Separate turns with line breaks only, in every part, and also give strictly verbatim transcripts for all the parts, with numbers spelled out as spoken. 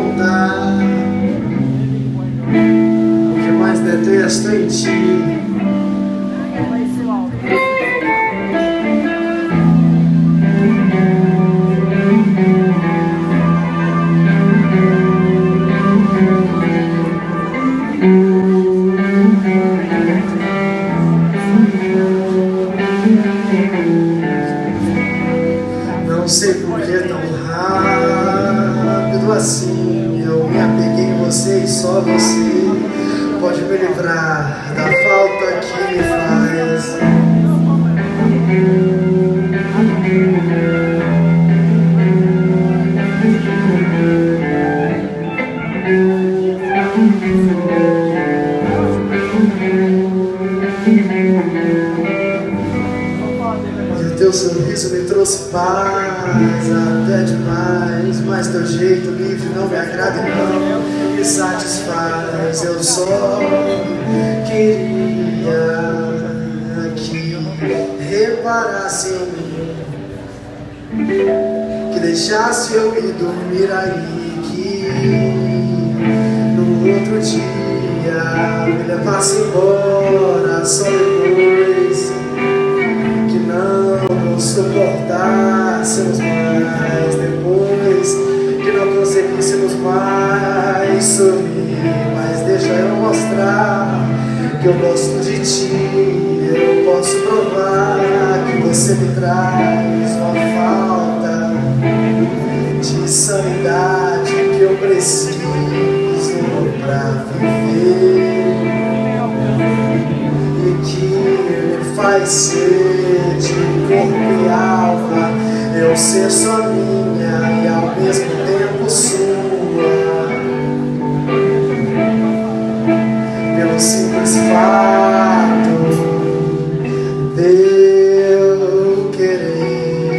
contar o que mais detesto em ti. Não sei por que tão rápido assim eu me apeguei em você e só você pode me livrar da falta que me faz. Teu sorriso me trouxe paz, até demais, mas teu jeito livre não me agrada e não me satisfaz. Eu só queria que reparasse em mim, que deixasse eu ir dormir aí, que no outro dia me levasse embora só depois não suportássemos mais, depois que não conseguíssemos mais sorrir. Mas deixa eu mostrar que eu gosto de ti, eu posso provar que você me traz uma falta de sanidade que eu preciso pra viver e que me faz ser de corpo e alma, eu ser só minha e ao mesmo tempo sua, pelo simples fato de eu querer.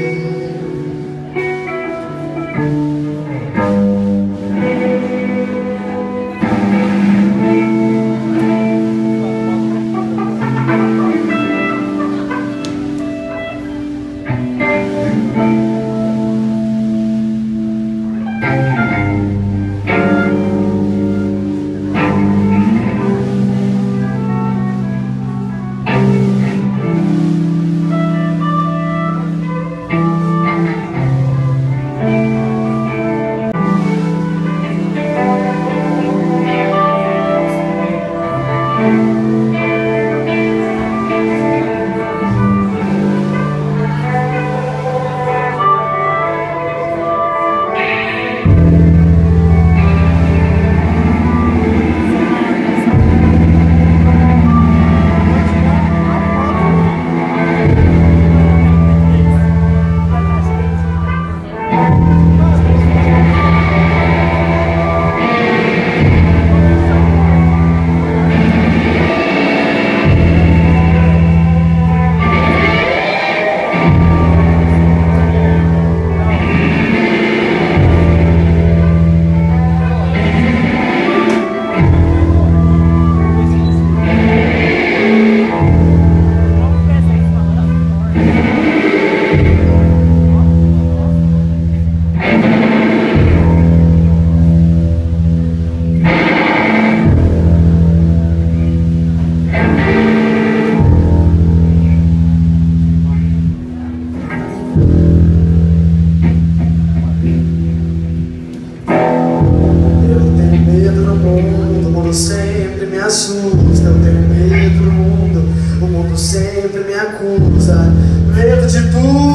Sempre me assusta, eu tenho medo do mundo, o mundo sempre me acusa. Medo de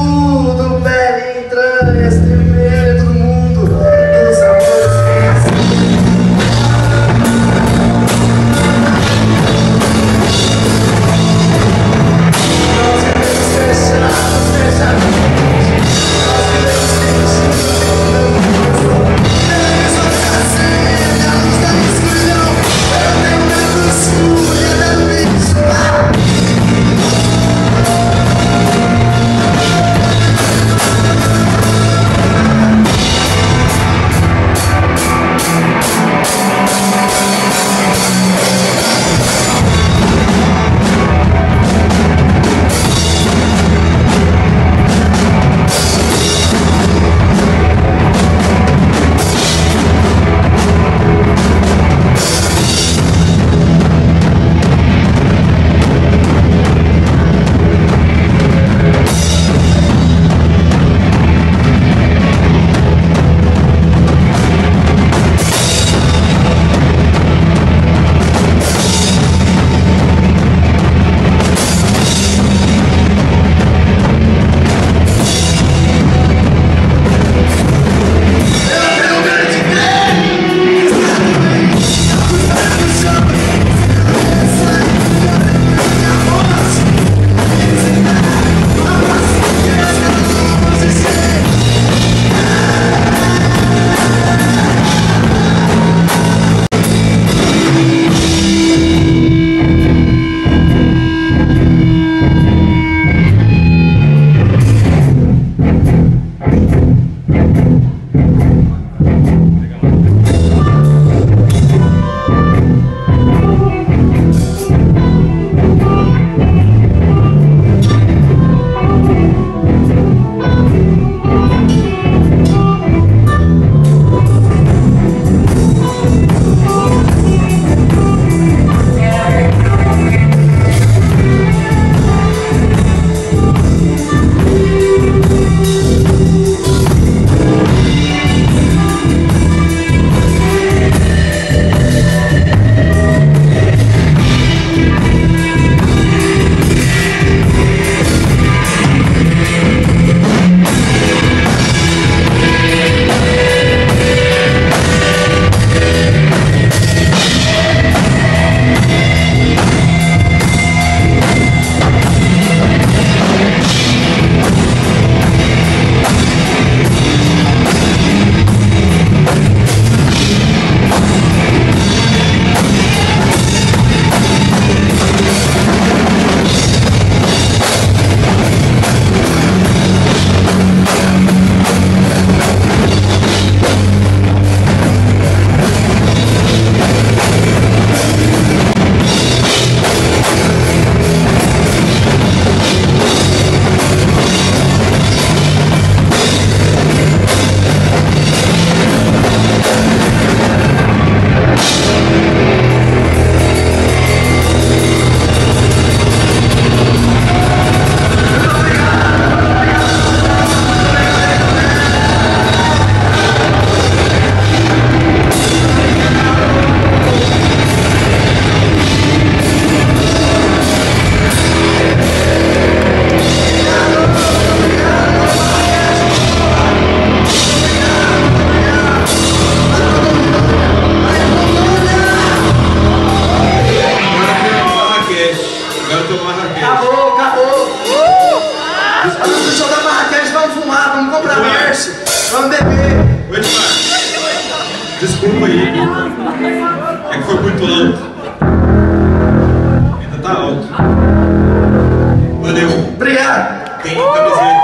tudo, pele entranhas, tenho medo do mundo, dos amores. Nós vivemos fechados, fechadamente, nós vivemos sentindo a luz da escuridão. Eu tenho medo do escuro e da luz.
muito alto. Ainda tá alto. Valeu.
Obrigado.
Tem camiseta.